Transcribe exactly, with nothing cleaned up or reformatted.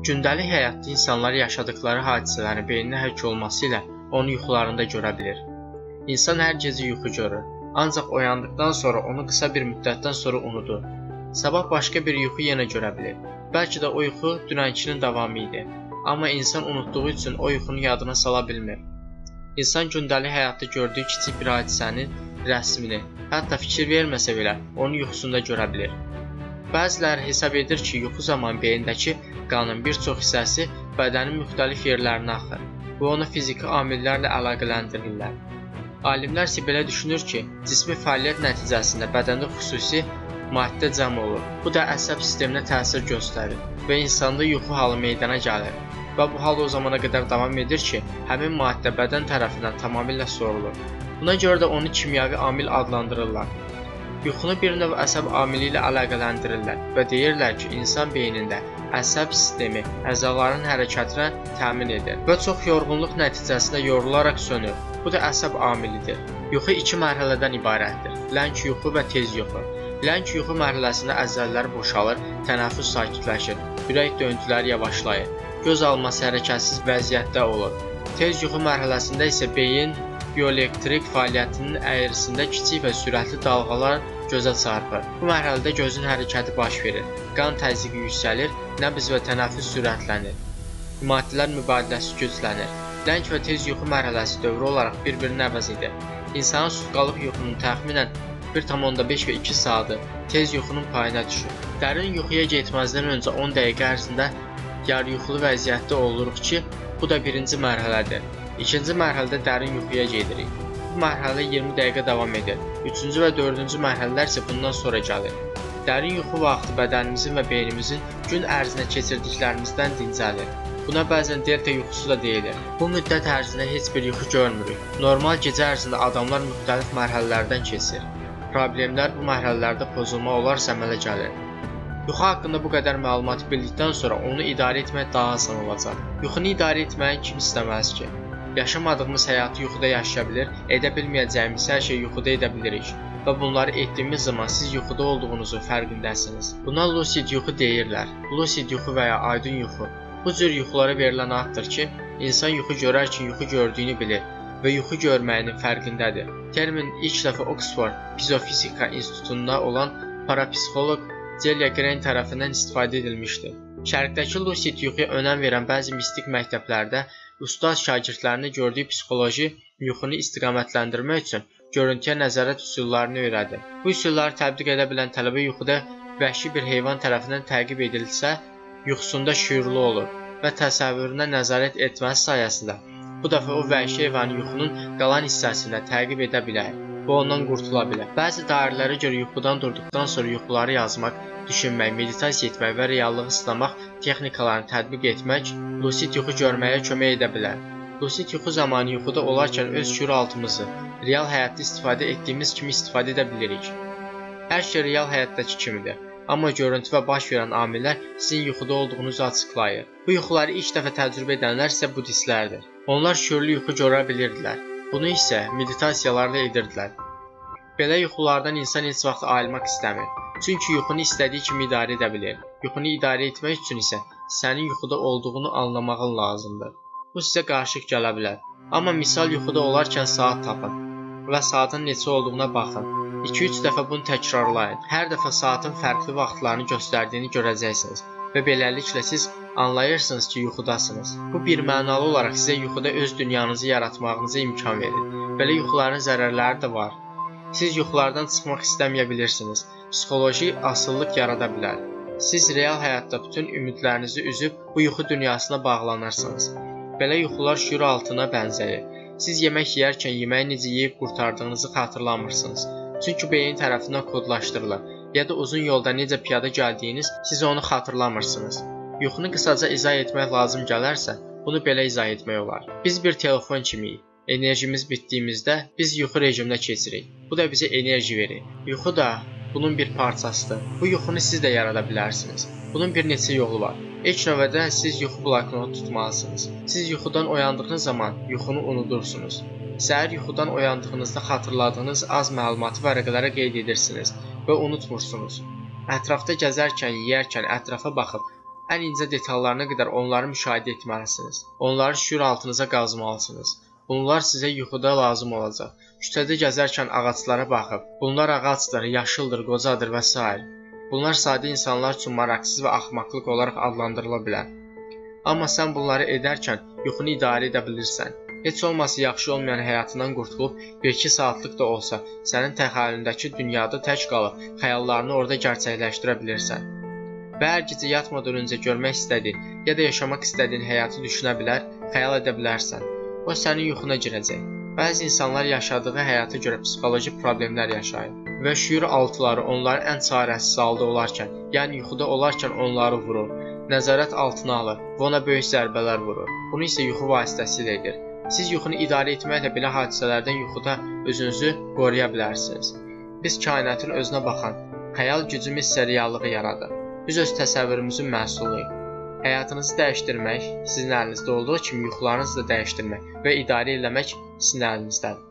Gündəlik həyatda insanlar yaşadıkları hadisələrin beyninə həkk olması ilə onu yuxularında görə bilir. İnsan hər gecə yuxu görür, ancaq oyandıqdan sonra onu qısa bir müddətdən sonra unudur. Sabah başqa bir yuxu yenə görə bilir. Bəlkə də o yuxu dünənkinin davamı idi. Amma insan unutduğu üçün o yuxunu yadına sala bilmir. İnsan gündəlik həyatda gördüyü kiçik bir hadisənin rəsmini, hətta fikir verməsə belə onu yuxusunda görə bilir. Bəziləri hesab edir ki, yuxu zamanı beyindəki qanın bir çox hissəsi bədənin müxtəlif yerlərinə axır və onu fiziki amillərlə əlaqələndirirlər. Alimlər isə belə düşünür ki, cismi fəaliyyət nəticəsində bədəndə xüsusi maddə cəm olur. Bu da əsəb sisteminə təsir göstərir və insanda yuxu halı meydana gəlir. Və bu hal o zamana qədər davam edir ki, həmin maddə bədən tərəfindən tamamilə sorulur. Buna görə də onu kimyəvi amil adlandırırlar. Yuxunu bir növ əsəb amili ilə əlaqələndirirlər və deyirlər ki, insan beynində əsəb sistemi əzaların hərəkətinə təmin edir və çox yorğunluq nəticəsində yorularaq sönür. Bu da əsəb amilidir. Yuxu iki mərhələdən ibarətdir. Ləng yuxu və tez yuxu. Ləng yuxu mərhələsində əzəllər boşalır, tənəffüs sakitləşir, ürək döntüləri yavaşlayır, göz alması hərəkətsiz vəziyyətdə olur. Tez yuxu mərhələsində isə beyin bioelektrik fəaliyyətinin əyrisində kiçik və sürətli dalğalar gözə çarpır. Bu mərhələdə gözün hərəkəti baş verir, qan təzyiqi yüksəlir, nəbz və tənəffüs sürətlənir, maddələr mübadiləsi güclənir. Ləng və tez yuxu mərhələsi dövrü olaraq bir-birinin əvəz edir. İnsanın sutqalıq yuxunun təxminən bir tam onda beş və iki saatı tez yuxunun payına düşür. Dərin yuxuya getməzdən öncə on dəqiqə ərzində yarı yuxulu vəziyyətdə oluruq ki, bu da birinci mərhələdir. İkinci mərhələdə dərin yuxuya gedirik. Bu mərhələ iyirmi dəqiqə davam edir. Üçüncü və dördüncü mərhələlər isə bundan sonra gəlir. Dərin yuxu vaxtı bədənimizin və beynimizin gün ərzində keçirdiklərimizdən dincəlir. Buna bəzən delta yuxusu da deyilir. Bu müddət ərzində heç bir yuxu görmürük. Normal gecə ərzində adamlar müxtəlif mərhələlərdən keçir. Problemlər bu mərhələlərdə pozulma olarsa əmələ gəlir. Yuxu haqqında bu qədər məlumatı bildikdən sonra onu idarə etmək daha asan olacaq. Yuxunu idarə etməyi kim istəməz ki? Yaşamadığımız həyatı yuxuda yaşaya bilir, edə bilməyəcəyimiz hər şeyi yuxuda edə bilirik və bunları etdiyimiz zaman siz yuxuda olduğunuzun fərqindəsiniz. Buna lucid yuxu deyirlər. Lucid yuxu və ya aydın yuxu. Bu cür yuxulara verilən addır ki, insan yuxu görərkən yuxu gördüyünü bilir və yuxu görməyinin fərqindədir. Termin ilk dəfə Oxford Psixofizika İnstitutunda olan parapsixoloq Celia Green tərəfindən istifadə edilmişdir. Şərqdəki lucid yuxuya önəm verən bəzi mistik məktəblərdə ustad şagirdlərinə gördüyü psixoloji yuxunu istiqamətləndirmək üçün görüntüyə nəzarət üsullarını öyrədir. Bu üsulları tətbiq edə bilən tələbə yuxuda vəhşi bir heyvan tərəfindən təqib edilsə, yuxusunda şüurlu olur və təsəvvürünə nəzarət etməsi sayəsində bu dəfə o vəhşi heyvanı yuxunun qalan hissəsində təqib edə bilər və ondan qurtula bilər. Bəzi dairələrə görə yuxudan durduqdan sonra yuxuları yazmaq, düşünmək, meditasiya etmək və reallığı sınamaq texnikalarını tətbiq etmək lucid yuxu görməyə kömək edə bilər. Lucid yuxu zamanı yuxuda olarkən öz şüuraltımızı real həyatda istifadə etdiyimiz kimi istifadə edə bilirik. Hər şey real həyatdakı kimidir, amma görüntü və baş verən amillər sizin yuxuda olduğunuzu açıqlayır. Bu yuxuları ilk dəfə təcrübə edənlər isə budistlərdir. Onlar şüurlu yuxu görə bilirdilər. Bunu isə meditasiyalarla edirdilər. Belə yuxulardan insan heç vaxt ayılmaq istəmir. Çünki yuxunu istədiyi kimi idarə edə bilir. Yuxunu idarə etmək üçün isə sənin yuxuda olduğunu anlamağın lazımdır. Bu sizə qarışıq gələ bilər. Amma misal yuxuda olarkən saat tapın və saatın neçə olduğuna baxın. iki üç dəfə bunu təkrarlayın. Hər dəfə saatın fərqli vaxtlarını göstərdiyini görəcəksiniz və beləliklə siz anlayırsınız ki, yuxudasınız. Bu bir mənalı olaraq sizə yuxuda öz dünyanızı yaratmağınıza imkan verir. Belə yuxuların zərərləri də var. Siz yuxulardan çıxmaq istəməyə bilirsiniz. Psixoloji asıllıq yarada bilər. Siz real həyatda bütün ümidlərinizi üzüb bu yuxu dünyasına bağlanırsınız. Belə yuxular şüur altına bənzəyir. Siz yemək yeyərkən yeməyi necə yeyib qurtardığınızı xatırlamırsınız. Çünki beyin tərəfindən kodlaşdırılır. Ya da uzun yolda necə piyada gəldiyiniz, siz onu xatırlamırsınız. Yuxunu qısaca izah etmək lazım gələrsə, bunu belə izah etmək olar. Biz bir telefon kimiyik. Enerjimiz bitdiyimizdə biz yuxu rejiminə keçirik. Bu da bizə enerji verir. Yuxu da bunun bir parçasıdır. Bu yuxunu siz də yarada bilərsiniz. Bunun bir neçə yolu var. İlk növbədə siz yuxu bloknotu tutmalısınız. Siz yuxudan oyandığınız zaman yuxunu unudursunuz. Səhər yuxudan oyandığınızda xatırladığınız az məlumatı vərəqələrə qeyd edirsiniz və unutmursunuz. Ətrafda gəzərkən, yeyərkən ətrafa baxıb ən incə detallarına qədər onları müşahidə etməlisiniz. Onları şüur altınıza qazmalısınız. Bunlar sizə yuxuda lazım olacaq. Küçədə gəzərkən ağaclara baxıb, bunlar ağacdır, yaşıldır, qocadır və s. Bunlar sadə insanlar üçün maraqsız və axmaqlıq olaraq adlandırıla bilər. Amma sən bunları edərkən yuxunu idarə edə bilirsən. Heç olmasa yaxşı olmayan həyatından qurtulub bir-iki saatlıq da olsa sənin təxəyyülündəki dünyada tək qalıb xəyallarını orada gerçəkləşdirə bilirsən. Və hər gecə yatmadan öncə görmək istədiyin ya da yaşamaq istədiyin həyatı düşünə bilər, xəyal edə bilərsən. O sənin yuxuna girəcək. Bəzi insanlar yaşadığı həyata görə psixoloji problemlər yaşayır və şüur altıları onları ən çarəsiz halda olarkən, yəni yuxuda olarkən onları vurur, nəzarət altına alır və ona böyük zərbələr vurur. Bunu isə yuxu vasitəsilə edir. Siz yuxunu idarə etməklə belə hadisələrdən yuxuda özünüzü qoruya bilərsiniz. Biz kainatın özünə baxan, xəyal gücümüz isə reallığı yaradır. Biz öz təsəvvürümüzün məhsuluyuq. Həyatınızı dəyişdirmək sizin əlinizdə olduğu kimi yuxularınızı da dəyişdirmək və idarə etmək sizin əlinizdədir.